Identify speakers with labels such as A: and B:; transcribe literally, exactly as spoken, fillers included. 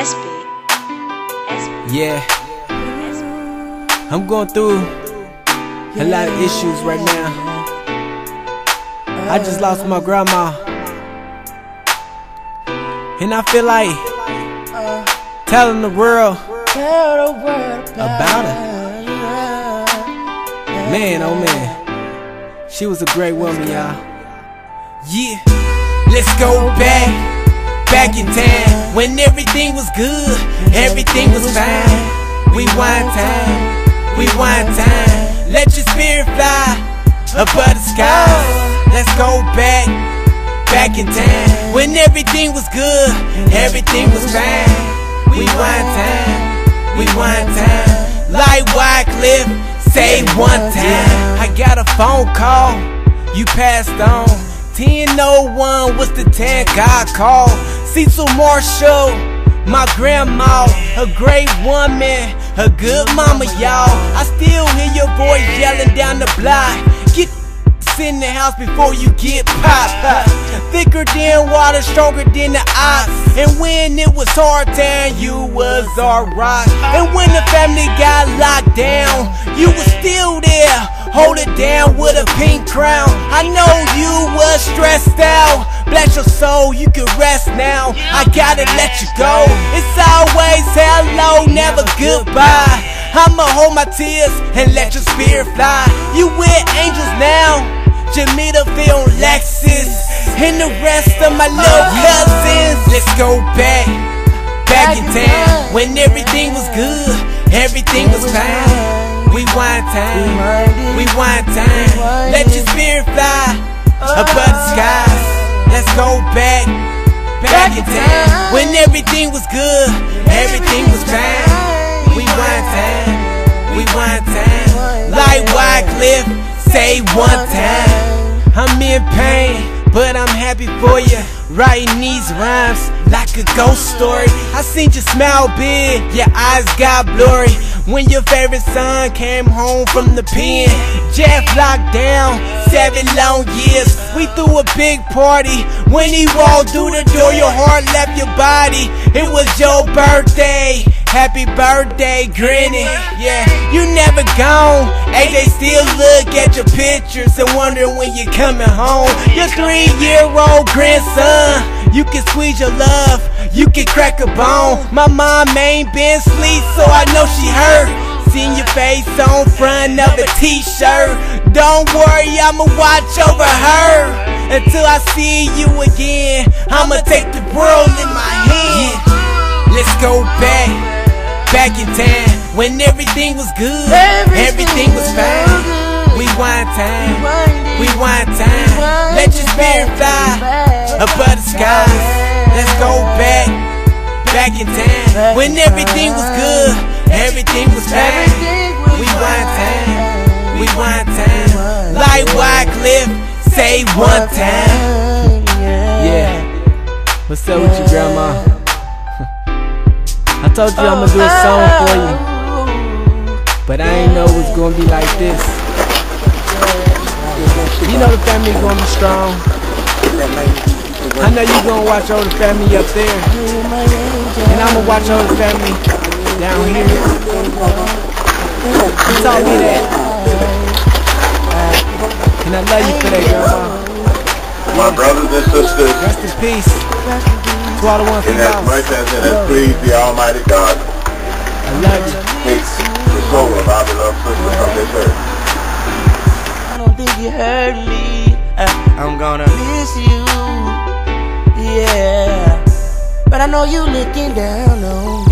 A: S B. S B.
B: Yeah, I'm going through a lot of issues right now. I just lost my grandma, and I feel like telling the world about her. Man, oh man, she was a great woman, y'all. Yeah, let's go back, back in time, when everything was good, everything was fine. Rewind time, rewind time, let your spirit fly above the skies. Let's go back, back in time, when everything was good, everything was fine. Rewind time, rewind time, like Wycliffe, say one time. I got a phone call, you passed on. ten oh one was the time God called. Cecil Marshall, my grandma, a great woman, a good mama, y'all. I still hear your voice yelling down the block. Get in the house before you get popped. Thicker than water, stronger than the ox. And when it was hard time, you was our rock. And when the family got locked down, you was still there, hold it down with a pink crown. I know you was stressed out, bless your soul, you can rest now. I gotta let you go, it's always hello, never goodbye. I'ma hold my tears and let your spirit fly. You with angels now, Jamaica Phil, Lexus, and the rest of my little cousins. Let's go back, back in time, when everything was good, everything was fine. Rewind time, rewind time, let your spirit fly above the skies. Let's go back, back in time, when everything was good, everything was fine. Rewind time, rewind time, like Wycliffe, say one time. I'm in pain, but I'm happy for you. Writing these rhymes like a ghost story. I seen you smile big, your eyes got blurry when your favorite son came home from the pen. Jeff locked down, seven long years. We threw a big party. When he walked through the door, your heart left your body. It was your birthday. Happy birthday, grinning. Yeah, you never gone. A J still look at your pictures and wonder when you're coming home. Your three-year-old grandson, you can squeeze your love, you can crack a bone. My mom ain't been asleep, so I know she hurt. Seen your face on front of a t-shirt. Don't worry, I'ma watch over her until I see you again. I'ma take the world in my hand. Let's go back, back in time, when everything was good, everything was fine. Rewind time, rewind time, let your spirit fly above the skies. Let's go back, back in time, when everything was good, everything was fine. Rewind time, rewind time, like Wycliffe, say one time. Yeah, what's up with you, grandma? I told you I'ma do a song for you, but I ain't know it was gonna be like this. You know the family gonna be strong. I know you gonna watch all the family up there, and I'ma watch all the family down here. You taught me that, and I love you for that, grandma.
C: My brothers and sisters,
B: rest in peace to all the ones who
C: in as much as it has pleased the Almighty God,
B: I love you.
C: take the soul of our beloved sister from this earth.
D: I don't think you heard me. I, I'm gonna miss you, yeah. But I know you looking down on me.